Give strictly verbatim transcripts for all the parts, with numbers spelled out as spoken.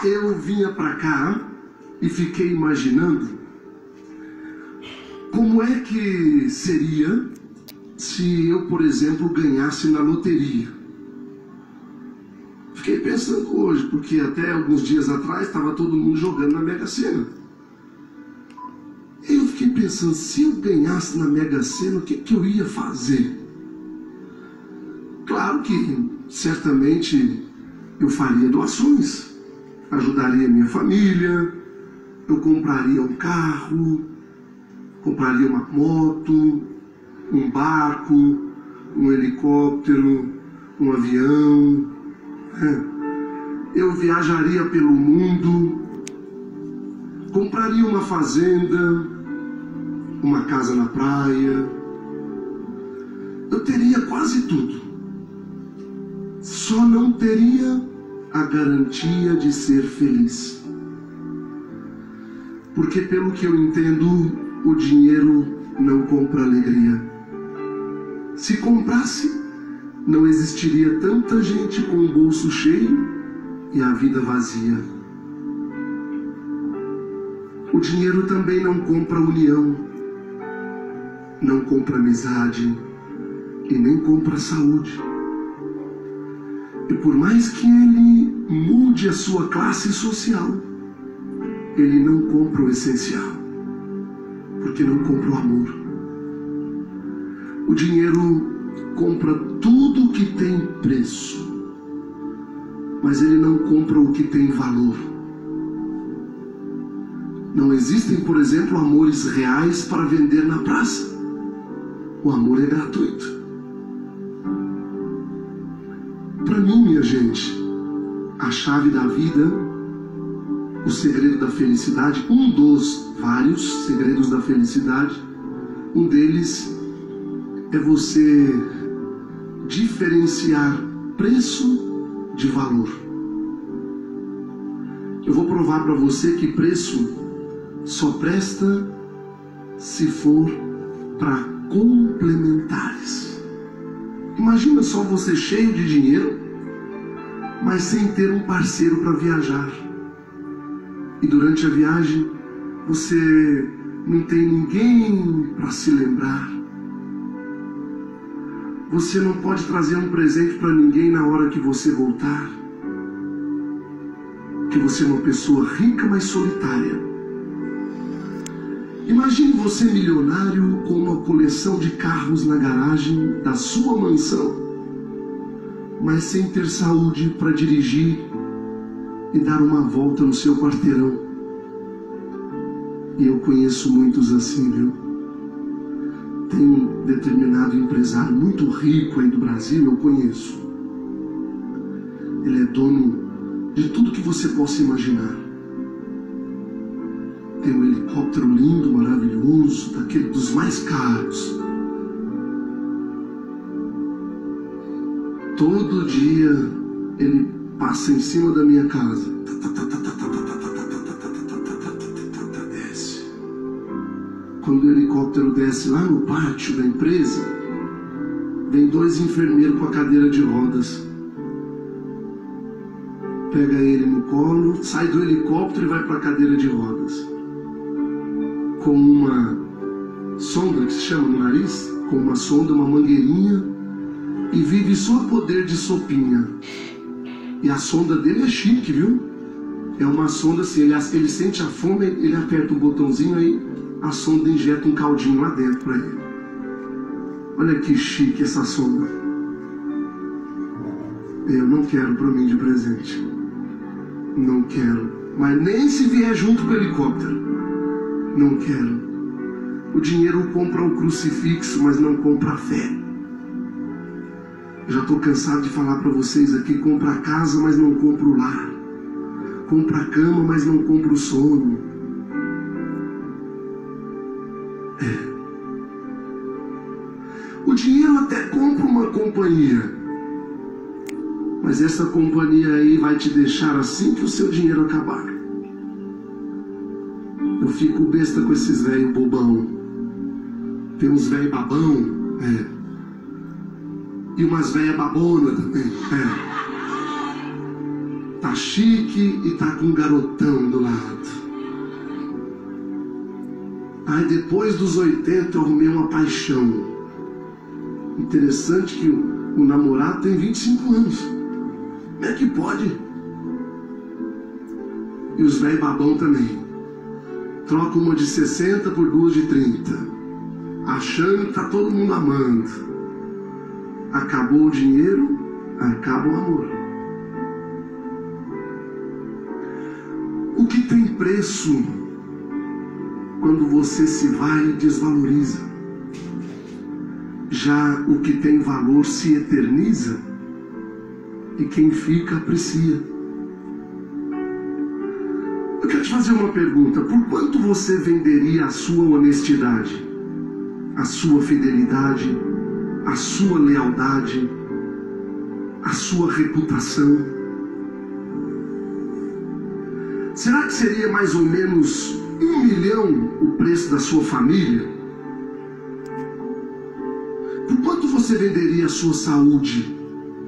eu vinha para cá e fiquei imaginando como é que seria se eu, por exemplo, ganhasse na loteria. Fiquei pensando hoje, porque até alguns dias atrás estava todo mundo jogando na Mega Sena. Eu fiquei pensando, se eu ganhasse na Mega Sena, o que, que eu ia fazer? Claro que, certamente, eu faria doações, ajudaria minha família, eu compraria um carro, compraria uma moto, um barco, um helicóptero, um avião. Eu viajaria pelo mundo, compraria uma fazenda, uma casa na praia. Eu teria quase tudo. Só não teria a garantia de ser feliz. Porque, pelo que eu entendo, o dinheiro não compra alegria. Se comprasse, não existiria tanta gente com o bolso cheio e a vida vazia. O dinheiro também não compra união, não compra amizade e nem compra saúde. E por mais que ele mude a sua classe social, ele não compra o essencial, porque não compra o amor. O dinheiro compra tudo que tem preço, mas ele não compra o que tem valor. Não existem, por exemplo, amores reais para vender na praça. O amor é gratuito. Para mim, minha gente, a chave da vida, o segredo da felicidade, um dos vários segredos da felicidade, um deles é você diferenciar preço de valor. Eu vou provar para você que preço só presta se for para complementares. Imagina só você cheio de dinheiro, mas sem ter um parceiro para viajar. E durante a viagem você não tem ninguém para se lembrar. Você não pode trazer um presente para ninguém na hora que você voltar. Que você é uma pessoa rica, mas solitária. Imagine você milionário com uma coleção de carros na garagem da sua mansão, mas sem ter saúde para dirigir e dar uma volta no seu quarteirão. E eu conheço muitos assim, viu? Tem um determinado empresário muito rico aí do Brasil, eu conheço. Ele é dono de tudo que você possa imaginar. Tem um helicóptero lindo, maravilhoso, daquele dos mais caros. Todo dia ele passa em cima da minha casa. Desce. Quando o helicóptero desce lá no pátio da empresa, vem dois enfermeiros com a cadeira de rodas. Pega ele no colo, sai do helicóptero e vai para a cadeira de rodas. Com uma sonda que se chama no nariz, com uma sonda, uma mangueirinha, e vive só a poder de sopinha. E a sonda dele é chique, viu? É uma sonda assim, ele, ele sente a fome, ele aperta um botãozinho aí, a sonda injeta um caldinho lá dentro para ele. Olha que chique essa sonda. Eu não quero para mim de presente. Não quero. Mas nem se vier junto com o helicóptero. Não quero. O dinheiro compra o crucifixo, mas não compra a fé. Já estou cansado de falar para vocês aqui, compra a casa, mas não compra o lar. Compra a cama, mas não compra o sono. É. O dinheiro até compra uma companhia, mas essa companhia aí vai te deixar assim que o seu dinheiro acabar. Eu fico besta com esses velhos bobão. Tem uns velhos babão, é. E umas velhas babona também, é. tá chique e tá com um garotão do lado. Aí depois dos oitenta eu arrumei uma paixão. Interessante que o, o namorado tem vinte e cinco anos. Como é que pode? E os velhos babão também. Troca uma de sessenta por duas de trinta, achando que tá todo mundo amando. Acabou o dinheiro, acaba o amor. O que tem preço, quando você se vai, desvaloriza. Já o que tem valor se eterniza, e quem fica aprecia. Eu quero te fazer uma pergunta: por quanto você venderia a sua honestidade, a sua fidelidade, a sua lealdade, a sua reputação? Será que seria mais ou menos um milhão o preço da sua família? Por quanto você venderia a sua saúde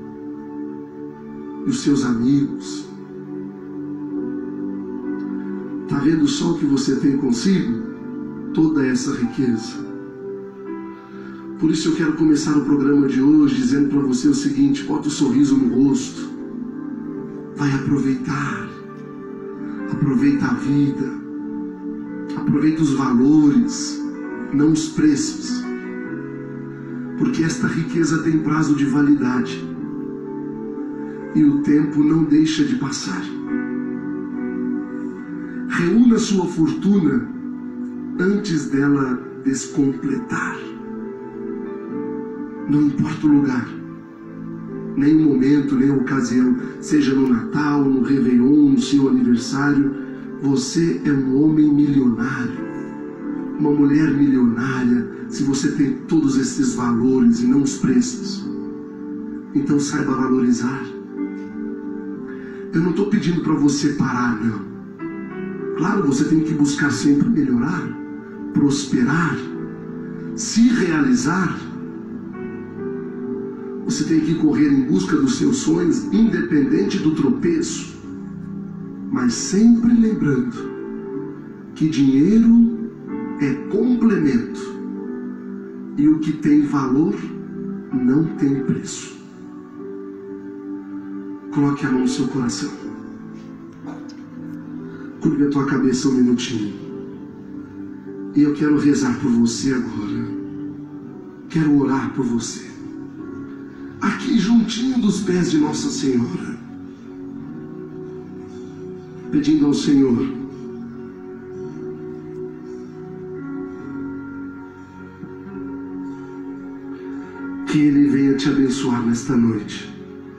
e os seus amigos? Está vendo só o que você tem consigo? Toda essa riqueza. Por isso eu quero começar o programa de hoje dizendo para você o seguinte: bota o sorriso no rosto. Vai aproveitar. Aproveita a vida. Aproveita os valores, não os preços. Porque esta riqueza tem prazo de validade. E o tempo não deixa de passar. Reúna sua fortuna antes dela descompletar. Não importa o lugar, nem o momento, nem a ocasião, seja no Natal, no Réveillon, no seu aniversário, você é um homem milionário, uma mulher milionária, se você tem todos esses valores e não os preços. Então saiba valorizar. Eu não estou pedindo para você parar, não. Claro, você tem que buscar sempre melhorar, prosperar, se realizar. Você tem que correr em busca dos seus sonhos, independente do tropeço. Mas sempre lembrando que dinheiro é complemento. E o que tem valor não tem preço. Coloque a mão no seu coração. Curve a tua cabeça um minutinho. E eu quero rezar por você agora. Quero orar por você. Aqui juntinho dos pés de Nossa Senhora. Pedindo ao Senhor que Ele venha te abençoar nesta noite.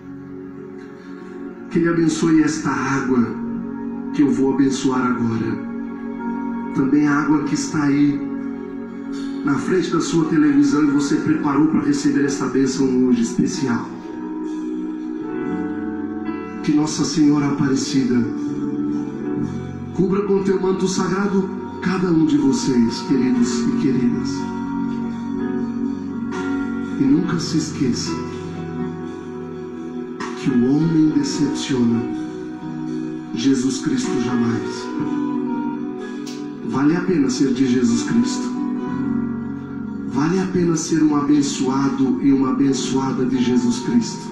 Que Ele abençoe esta água que eu vou abençoar agora. Também a água que está aí na frente da sua televisão e você preparou para receber esta bênção hoje especial. Que Nossa Senhora Aparecida cubra com teu manto sagrado cada um de vocês, queridos e queridas. E nunca se esqueça que o homem decepciona, Jesus Cristo jamais. Vale a pena ser de Jesus Cristo. Vale a pena ser um abençoado e uma abençoada de Jesus Cristo.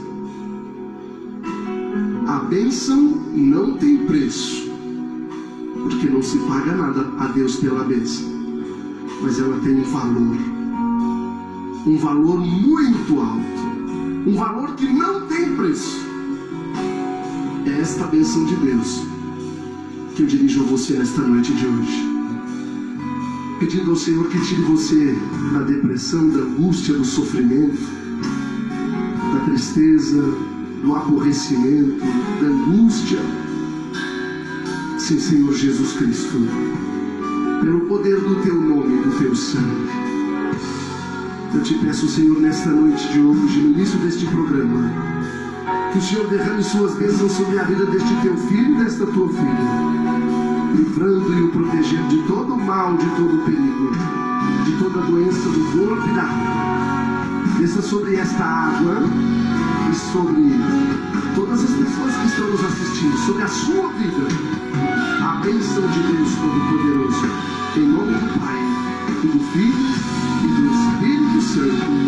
A bênção não tem preço, porque não se paga nada a Deus pela bênção, mas ela tem um valor, um valor muito alto, um valor que não tem preço. É esta bênção de Deus que eu dirijo a você nesta noite de hoje, pedindo ao Senhor que tire você da depressão, da angústia, do sofrimento, da tristeza, do aborrecimento, da angústia. Sim, Senhor Jesus Cristo, pelo poder do teu nome e do teu sangue, eu te peço, Senhor, nesta noite de hoje, no início deste programa, que o Senhor derrame suas bênçãos sobre a vida deste teu filho e desta tua filha, livrando e o proteger de todo o mal, de todo o perigo, de toda a doença do corpo e da alma. Desça sobre esta água e sobre todas as pessoas que estão nos assistindo, sobre a sua vida, a bênção de Deus Todo-Poderoso, em nome do Pai, e do Filho, e do Espírito Santo.